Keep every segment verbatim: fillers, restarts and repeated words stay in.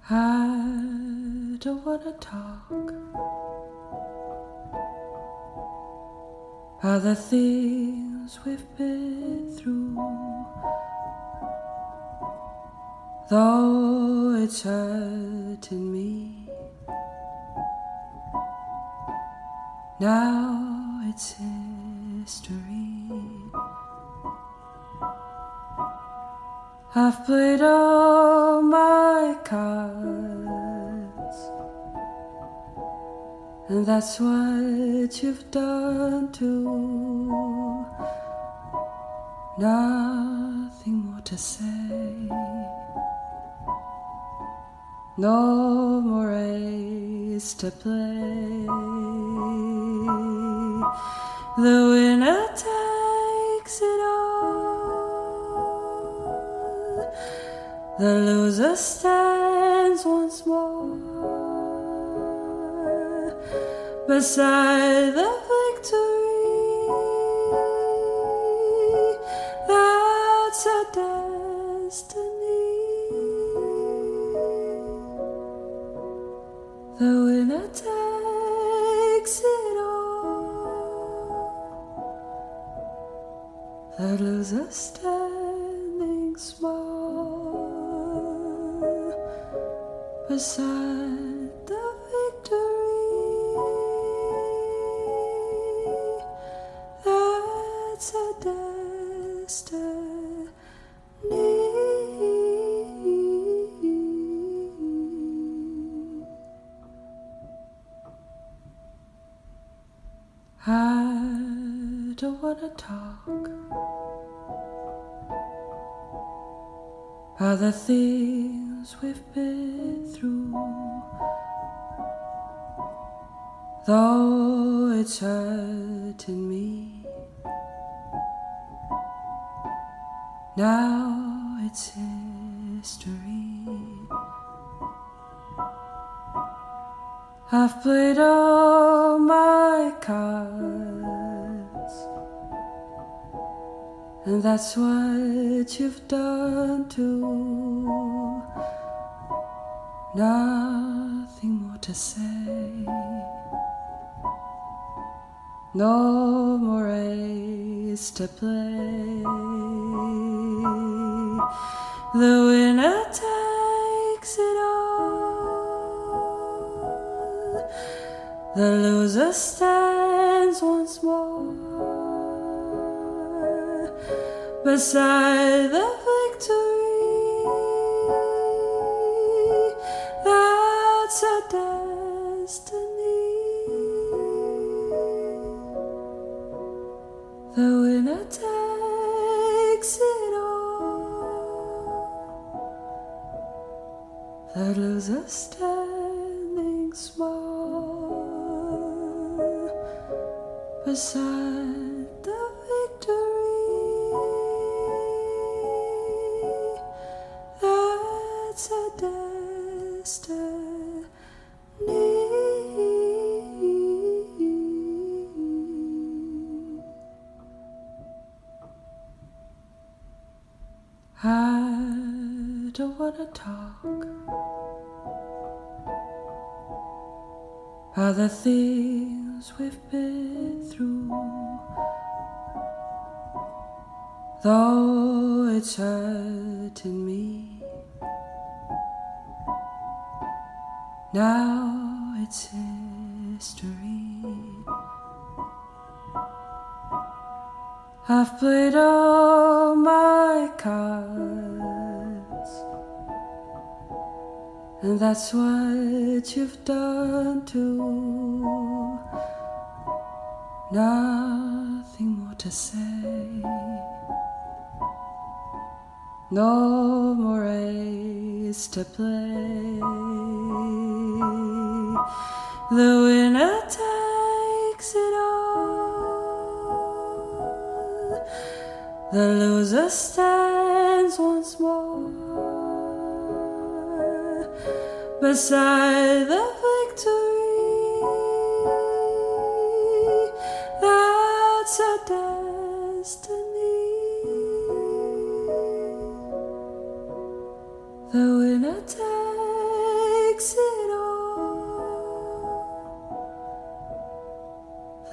I don't wanna talk about the things we've been through, though it's hurting me. Now it's history. I've played all my cards, and that's what you've done too. Nothing more to say, no more race to play. The winner takes it all, the loser stands once more beside the victory. That's our destiny. The winner takes it all, the loser standing small beside the victory. That's our destiny. I don't wanna talk about the things we've been through, though it's hurting me. Now it's history. I've played all my cards, and that's what you've done too. Nothing more to say, no more race to play. The winner takes it all, the loser stands once more beside the victory. That's our destiny. The winner takes it all, the loser standing small beside the victory. That's our destiny. I don't wanna talk about the things we've been through, though it's hurting me. Now it's history. I've played all my cards, and that's what you've done too. Nothing more to say, no more race to play. The winner takes it all, the loser stands once more beside the victory. That's our destiny. The winner takes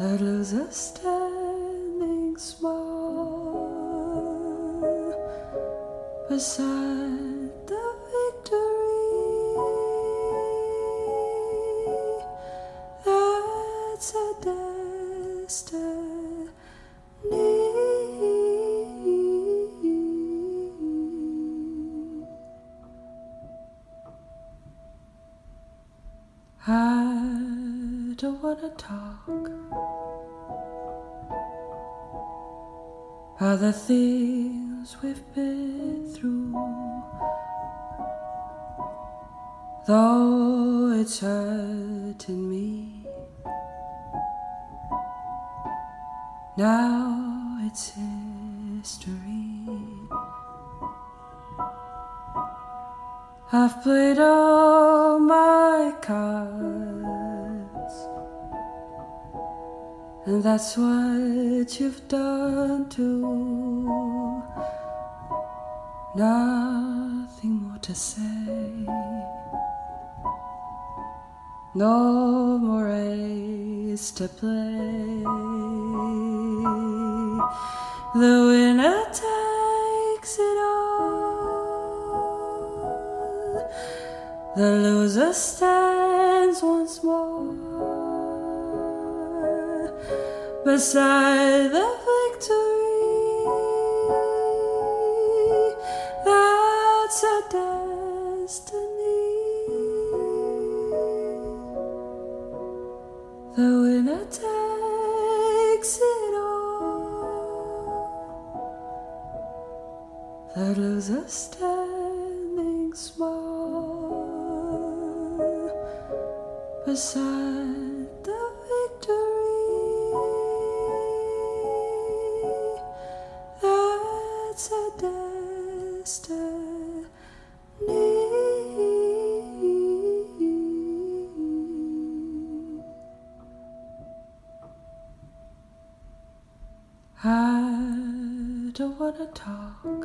that lose a standing small beside the victory. That's a destiny. I don't wanna talk about the things we've been through, though it's hurting me. Now it's history. I've played all my cards, and that's what you've done too. Nothing more to say, no more race to play. The winner takes it all, the loser stands once more beside the victory. That's a destiny. The winner takes it all, the loser standing small beside the victory. That's a destiny. I don't wanna talk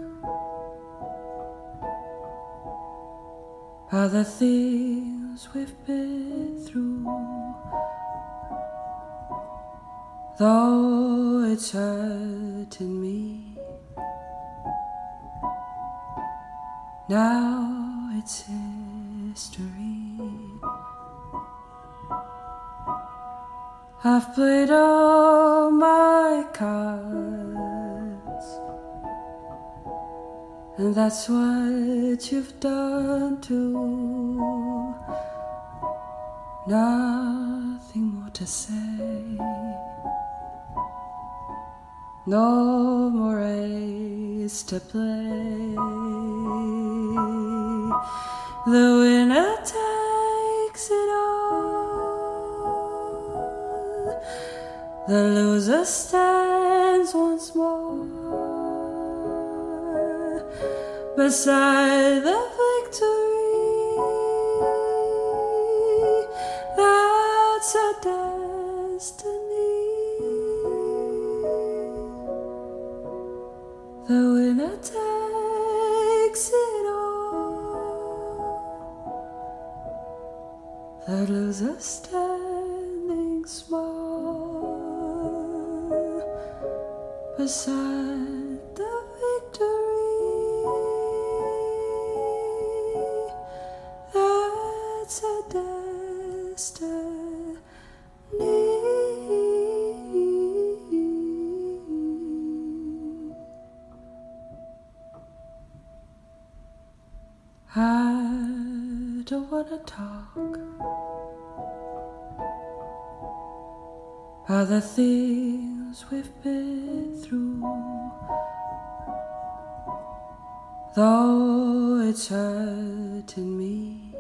about the things we've been through, though it's hurting me. Now it's history. I've played all my cards, and that's what you've done too. Nothing more to say, no more race to play. The winner takes it all, the loser stands once more beside the victory. That's a destiny. The winner takes it all, the loser standing small beside the victory. That's a destiny. I don't wanna talk about the things we've been through, though it's hurting me.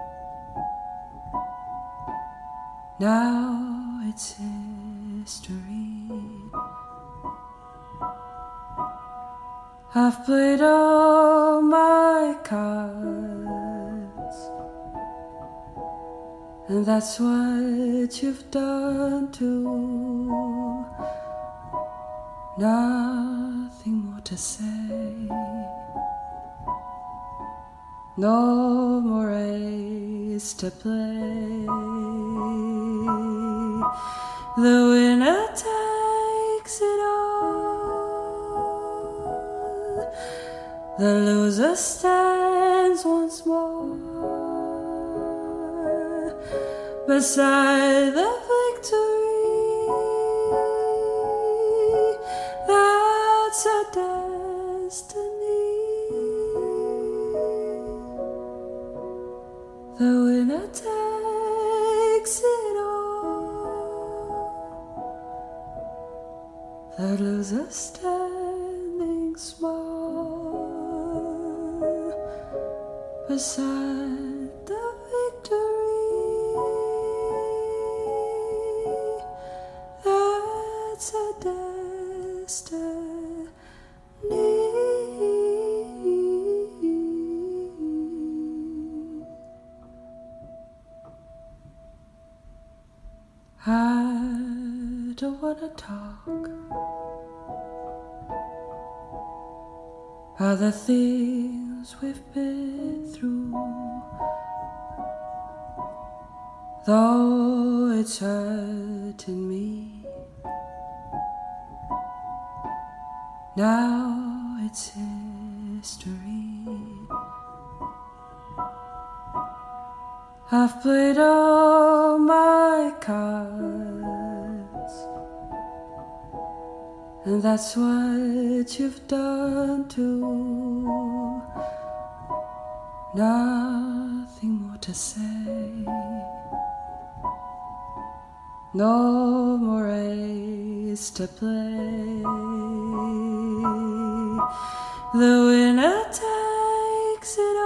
Now it's history. I've played all my cards, and that's what you've done too. Nothing more to say, no more race to play. The winner takes it all. The loser stands once more beside the victory. That's our destiny. The winner takes it all. The loser standing small beside the victory. That's our destiny. I don't wanna talk about the things we've been through, though it's hurting me. Now it's history. I've played all my cards, and that's what you've done too. Nothing more to say, no more race to play. The winner takes it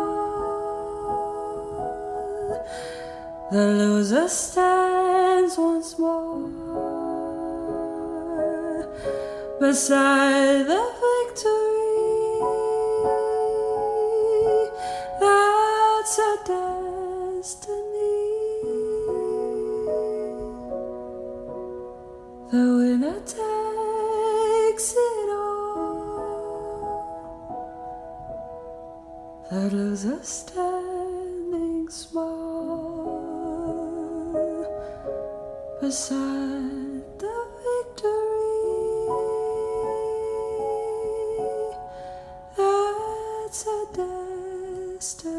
all. The loser stands once more beside the victory. That's our destiny. The winner takes it all. The loser standing small beside the victory. That's our destiny.